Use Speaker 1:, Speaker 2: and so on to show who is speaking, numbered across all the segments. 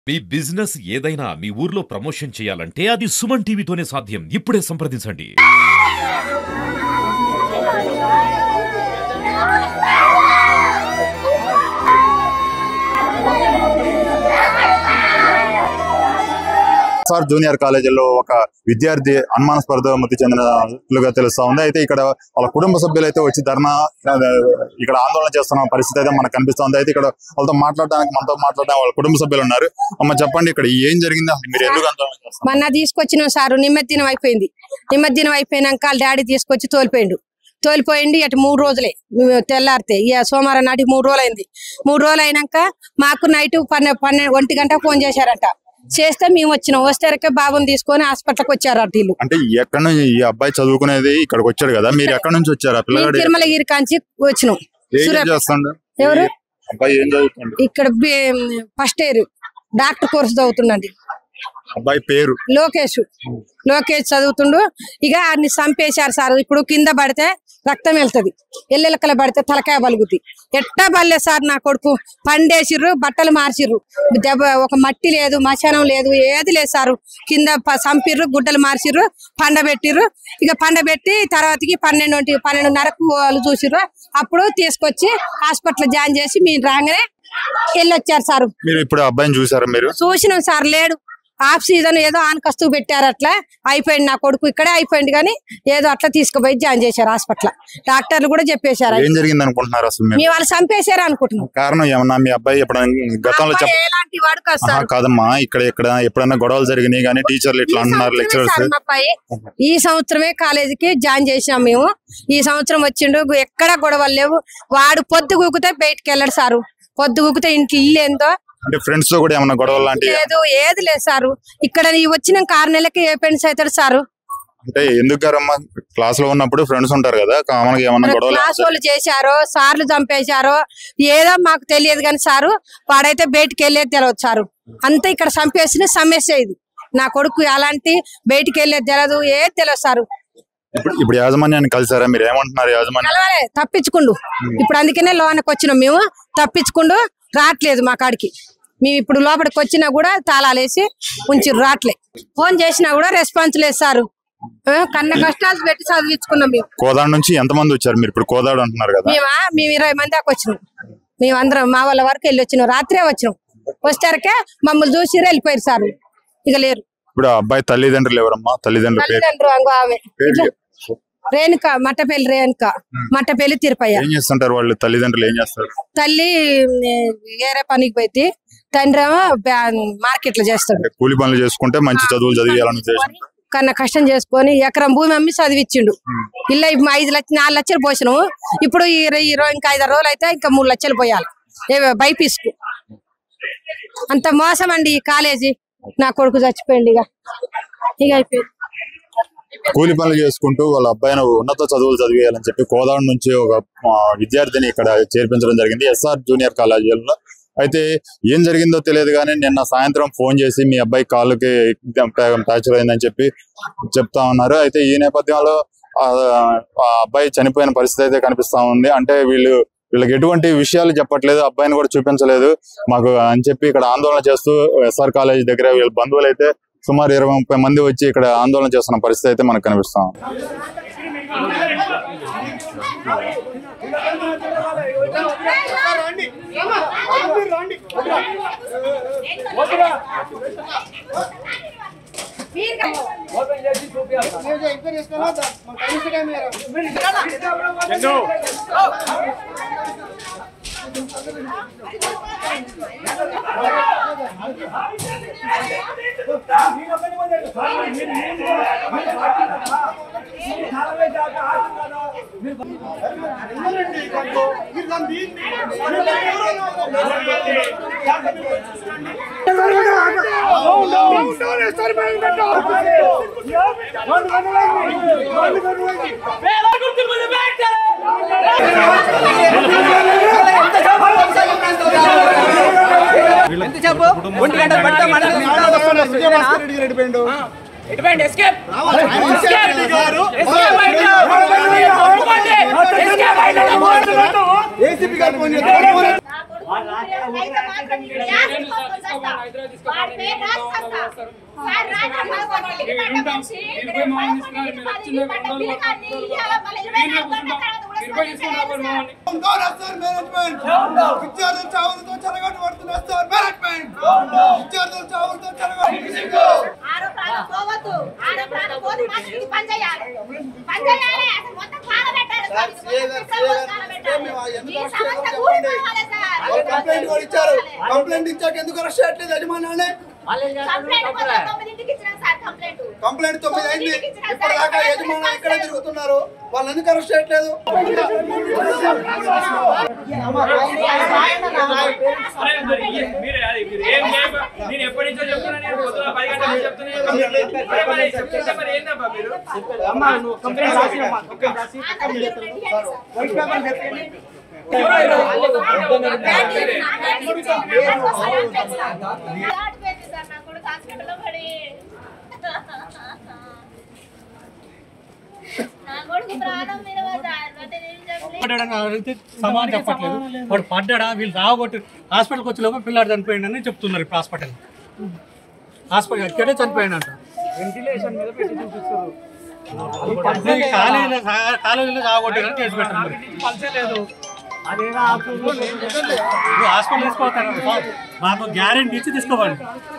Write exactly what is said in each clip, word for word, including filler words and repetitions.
Speaker 1: మీ business ఏదైనా మీ ఊర్లో promotion చేయాలంటే అది సుమన్ టీవీతోనే సాధ్యం. ఇప్పుడే సంప్రదించండి.
Speaker 2: ఎస్ఆర్ జూనియర్ కాలేజీలో ఒక విద్యార్థి అనుమానాస్పద మృతి చెందినట్లుగా తెలుస్తా ఉంది. అయితే ఇక్కడ వాళ్ళ కుటుంబ సభ్యులు అయితే వచ్చి ధర్నా ఇక్కడ ఆందోళన చేస్తున్న పరిస్థితి అయితే మనకు కనిపిస్తా ఉంది. అయితే ఇక్కడ వాళ్ళతో మాట్లాడడానికి మనతో మాట్లాడడానికి వాళ్ళ కుటుంబ సభ్యులు ఉన్నారు. అమ్మ చెప్పండి, ఇక్కడ ఏం జరిగింది, మీరు ఎందుకు ఆందోళన చేస్తున్నారు?
Speaker 3: మొన్న తీసుకొచ్చిన సారు నిమ్మదినం అయిపోయింది. నిమ్మదినం అయిపోయినాక వాళ్ళ డాడీ తీసుకొచ్చి తోలిపోయిండు. తోలిపోయింది అటు మూడు రోజులే తెల్లారితే ఇక సోమవారం నాటికి మూడు రోజులు అయింది. మూడు రోజులు అయినాక మాకు నైట్ పన్నె పన్నెండు ఒంటి గంట ఫోన్ చేశారంట. చేస్తే మేము వచ్చినాం. వస్తే బాబుని తీసుకొని హాస్పిటల్కి వచ్చారు వీళ్ళు.
Speaker 2: అంటే ఎక్కడ నుంచి ఈ అబ్బాయి చదువుకునేది ఇక్కడికి వచ్చాడు కదా, మీరు ఎక్కడ నుంచి వచ్చారు?
Speaker 3: తిరుమలగిరి కాంచి వచ్చినాం.
Speaker 2: ఎవరు
Speaker 3: ఇక్కడ ఫస్ట్ ఇయర్ డాక్టర్ కోర్సు చదువుతుండండి.
Speaker 2: అబ్బాయి పేరు
Speaker 3: లోకేష్. లోకేష్ చదువుతుండు. ఇక అన్ని చంపేశారు సార్. ఇప్పుడు కింద పడితే రక్తం వెళ్తుంది, ఎల్లెలకల పడితే తలకాయ బలుగుతుంది. ఎట్టా బల్లే సార్ నా కొడుకు. పండేసిర్రు, బట్టలు మార్చిర్రు, దెబ్బ ఒక మట్టి లేదు, మశానం లేదు, ఏది లేదు సారు. కింద చంపిర్రు, గుడ్డలు మార్చిర్రు, పండబెట్టిర్రు. ఇక పండబెట్టి తర్వాతకి పన్నెండు పన్నెండున్నరకు వాళ్ళు చూసిర్రు. అప్పుడు తీసుకొచ్చి హాస్పిటల్ జాయిన్ చేసి మీరు రాగానే వెళ్ళొచ్చారు సారు.
Speaker 2: మీరు ఇప్పుడు అబ్బాయిని చూసారా? మీరు
Speaker 3: చూసినాం సార్. లేడు, ఆఫ్ సీజన్ ఏదో ఆనకస్తూ పెట్టారు. అట్లా అయిపోయింది నా కొడుకు. ఇక్కడే అయిపోయింది కానీ ఏదో అట్లా తీసుకుపోయి జాయిన్ చేశారు హాస్పిటల్. డాక్టర్లు కూడా చెప్పేశారు.
Speaker 2: ఏం జరిగింది అనుకుంటున్నారు అసలు?
Speaker 3: మీ వాళ్ళు చంపేశారు అనుకుంటున్నాం.
Speaker 2: కారణం ఏమన్నా? మీ అబ్బాయి ఎప్పుడైనా గతంలో
Speaker 3: ఎలాంటి వాడు కాదు
Speaker 2: కాదమ్మా, ఇక్కడ ఎక్కడ ఎప్పుడైనా గొడవలు జరిగినాయి కానీ టీచర్లు ఇట్లా అంటున్నారు, లెక్చరర్స్.
Speaker 3: ఈ సంవత్సరమే కాలేజీకి జాయిన్ చేసినాం మేము. ఈ సంవత్సరం వచ్చిండు, ఎక్కడా గొడవలు లేవు. వాడు పొద్దు కూకుతే బయటికి వెళ్ళడు సారు. పొద్దు కూకుతే ఇంట్లో ఇల్లు ఏందో.
Speaker 2: అంటే ఫ్రెండ్స్ తో కూడా ఏమన్నా గొడవలు లాంటివి?
Speaker 3: లేదు, ఏది లేదు సారు. ఇక్కడ వచ్చిన ఆరు నెలలకి ఏ ఫ్రెండ్స్ అవుతాడు సారు?
Speaker 2: అంటే ఎందుకు గారమ్మా, క్లాస్ లో ఉన్నప్పుడు ఫ్రెండ్స్ ఉంటారు కదా, కామన్ గా ఏమన్నా గొడవలు?
Speaker 3: క్లాస్ వాళ్ళు చేశారో, సార్లు చంపేశారో ఏదో మాకు తెలియదు కానీ సారు, వాడైతే బయటికి వెళ్ళేది తెలియదు సారు. అంతా ఇక్కడ చంపేసిన సమస్య ఇది. నా కొడుకు అలాంటి బయటికి వెళ్ళేది తెలియదు, ఏది తెలియదు సారు.
Speaker 2: ఇప్పుడు ఇప్పుడు యాజమాన్యాన్ని కలిసారా? మీరు ఏమంటున్నారు? యాజమాన్యం
Speaker 3: తప్పించుకుండు. ఇప్పుడు అందుకనే లోనకి వచ్చినాం మేము. తప్పించుకుండు రావట్లేదు మా కాడికి. మేము ఇప్పుడు లోపలికి వచ్చినా కూడా తాళాలేసి ఉంచి రావట్లే. ఫోన్ చేసినా కూడా రెస్పాన్స్ లేదు సారు. కన్న కష్టాలు పెట్టి చదివించుకున్నాం మేము.
Speaker 2: కోదాడ నుంచి ఎంత మంది వచ్చారు? మీరు ఇప్పుడు కోదాడ అంటున్నారు కదా.
Speaker 3: మేమా మేము ఇరవై మంది దాకా వచ్చినాం. మేము అందరం మా వాళ్ళ వరకు వెళ్ళి వచ్చినాం. రాత్రే వచ్చినాం. వచ్చారకే మమ్మల్ని చూసి వెళ్ళిపోయారు సారు. ఇక లేరు.
Speaker 2: ఇప్పుడు అబ్బాయి తల్లిదండ్రులు ఎవరమ్మా? తల్లిదండ్రులు
Speaker 3: తల్లిదండ్రులు అంగో ఆమె రేణుక, మట్టపల్లి రేణుక, మట్టపల్లి తిరుపయ్య.
Speaker 2: ఏం చేస్తుంటారు వాళ్ళు? తల్లిదండ్రులు ఏం చేస్తారు?
Speaker 3: తల్లి వేరే పనికి పోయి, తండ్రి ఏమో మార్కెట్ లో చేస్తాడు.
Speaker 2: కూలి పనులు చేసుకుంటే మంచి చదువులు చదివేయాలని
Speaker 3: కన్నా కష్టం చేసుకొని ఎకరం భూమి అమ్మి చదివిచ్చిండు. ఇల్లు ఐదు లక్షలు నాలుగు లక్షలు పోసినాము. ఇప్పుడు ఇంకా ఐదు రోజులు అయితే ఇంకా మూడు లక్షలు పోయాలి బైపీస్కు. అంత మోసం అండి ఈ కాలేజీ. నా కొడుకు చచ్చిపోయింది. ఇక ఇక అయిపోయింది.
Speaker 2: కూలి పనులు చేసుకుంటూ వాళ్ళ అబ్బాయిని ఉన్నత చదువులు చదివేయాలని చెప్పి కోదాడ నుంచి ఒక విద్యార్థిని ఇక్కడ చేర్పించడం జరిగింది ఎస్ఆర్ జూనియర్ కాలేజీలో. అయితే ఏం జరిగిందో తెలియదు కానీ నిన్న సాయంత్రం ఫోన్ చేసి మీ అబ్బాయి కాళ్ళకి ఫ్రాక్చర్ అయిందని చెప్పి చెప్తా ఉన్నారు. అయితే ఈ నేపథ్యంలో ఆ అబ్బాయి చనిపోయిన పరిస్థితి అయితే కనిపిస్తా ఉంది. అంటే వీళ్ళు వీళ్ళకి ఎటువంటి విషయాలు చెప్పట్లేదు, అబ్బాయిని కూడా చూపించలేదు మాకు అని చెప్పి ఇక్కడ ఆందోళన చేస్తూ ఎస్ఆర్ కాలేజ్ దగ్గర వీళ్ళ బంధువులు అయితే సుమారు ఇరవై ముప్పై మంది వచ్చి ఇక్కడ ఆందోళన చేస్తున్న పరిస్థితి అయితే మనకు కనిపిస్తాం.
Speaker 4: విద్యార్థుల చావులతో చెలగట్టు పడుతున్న సార్ మేనేజ్మెంట్ విద్యార్థుల చావులతో చెలగట్టు కంప్లైంట్ కూడా ఇచ్చారు. కంప్లైంట్ ఇచ్చాక ఎందుకు అరెస్ట్ చేయట్లేదు యజమానాన్ని? కంప్లైంట్ తొమ్మిది అయింది, ఇప్పటిదాకా యజమానులు ఇక్కడే తిరుగుతున్నారు. వాళ్ళు ఎందుకు అరెస్ట్ చేయట్లేదు?
Speaker 5: సమానం చెప్పట్లేదు. వాడు పడ్డా వీళ్ళు రాబట్టి హాస్పిటల్కి వచ్చే లోపల పిల్లాడు చనిపోయిందని చెప్తున్నారు. ఇప్పుడు హాస్పిటల్ హాస్పిటల్ ఇక్కడే చనిపోయినంట. వెంటిలేషన్ మీద పెట్టి చూపిస్తారు. కాలేజీలో కాలేజీలో రాబట్టారని కేసు పెట్టారు. పంచలేదు హాస్పిటల్ తీసుకోవాలి. మాకు గ్యారెంటీ ఇచ్చి తీసుకోవాలి.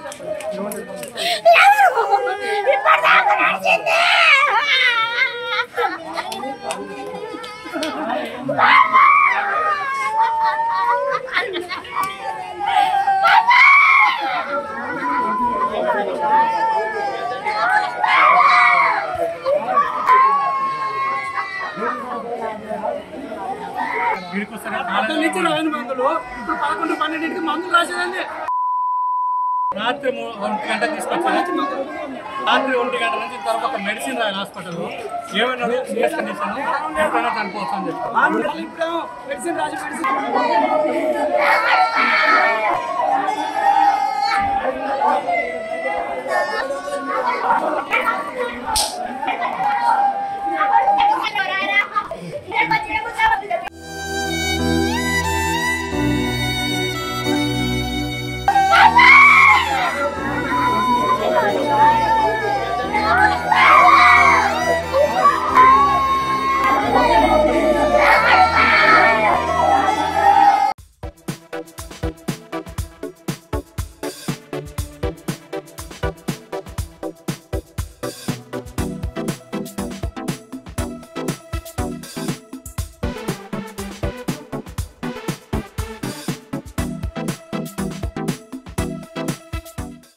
Speaker 5: మందులు ఇప్పుడు పదకొండు పన్నెండింటికి మందులు రాసేదండి. రాత్రి ఒంటి గంట తీసుకొచ్చారు. రాత్రి ఒంటి గంట నుంచి తర్వాత మెడిసిన్ రాయాలి హాస్పిటల్లో. ఏమైనా సీరియస్ కండిషన్ ఎప్పుడైనా చనిపోవచ్చు అని చెప్పి ఇప్పుడు మెడిసిన్ రాసి మెడిసిన్